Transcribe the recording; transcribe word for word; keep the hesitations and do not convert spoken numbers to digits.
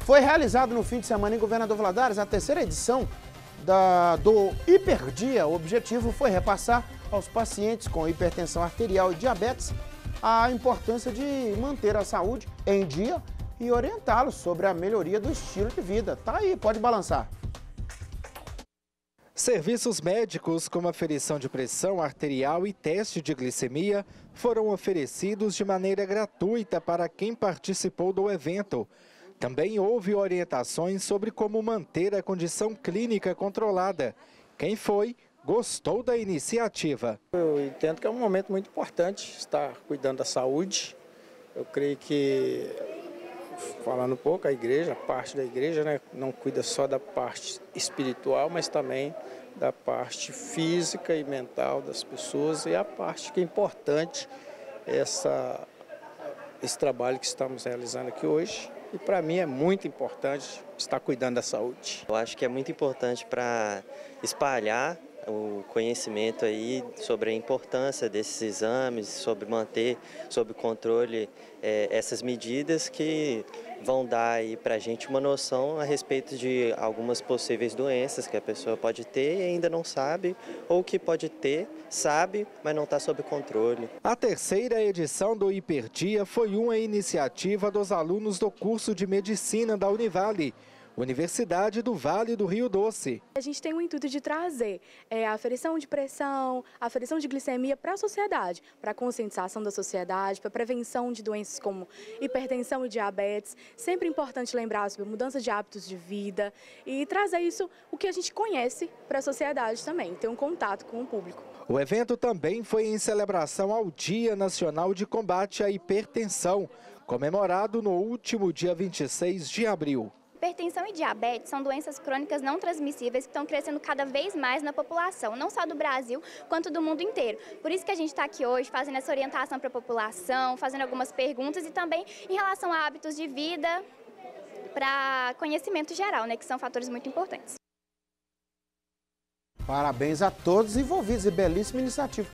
Foi realizado no fim de semana em Governador Valadares a terceira edição da, do Hiperdia. O objetivo foi repassar aos pacientes com hipertensão arterial e diabetes a importância de manter a saúde em dia e orientá-los sobre a melhoria do estilo de vida. Tá aí, pode balançar. Serviços médicos como aferição de pressão arterial e teste de glicemia foram oferecidos de maneira gratuita para quem participou do evento. Também houve orientações sobre como manter a condição clínica controlada. Quem foi, gostou da iniciativa. Eu entendo que é um momento muito importante estar cuidando da saúde. Eu creio que, falando um pouco, a igreja, a parte da igreja, né, não cuida só da parte espiritual, mas também da parte física e mental das pessoas, e a parte que é importante, essa, esse trabalho que estamos realizando aqui hoje. E para mim é muito importante estar cuidando da saúde. Eu acho que é muito importante para espalhar o conhecimento aí sobre a importância desses exames, sobre manter sob controle é, essas medidas que vão dar aí para a gente uma noção a respeito de algumas possíveis doenças que a pessoa pode ter e ainda não sabe, ou que pode ter, sabe, mas não está sob controle. A terceira edição do Hiperdia foi uma iniciativa dos alunos do curso de Medicina da Univale, Universidade do Vale do Rio Doce. A gente tem o intuito de trazer é, a aferição de pressão, a aferição de glicemia para a sociedade, para a conscientização da sociedade, para a prevenção de doenças como hipertensão e diabetes. Sempre importante lembrar sobre mudança de hábitos de vida e trazer isso, o que a gente conhece, para a sociedade também, ter um contato com o público. O evento também foi em celebração ao Dia Nacional de Combate à Hipertensão, comemorado no último dia vinte e seis de abril. Hipertensão e diabetes são doenças crônicas não transmissíveis que estão crescendo cada vez mais na população, não só do Brasil, quanto do mundo inteiro. Por isso que a gente está aqui hoje fazendo essa orientação para a população, fazendo algumas perguntas e também em relação a hábitos de vida, para conhecimento geral, né, que são fatores muito importantes. Parabéns a todos envolvidos e belíssima iniciativa.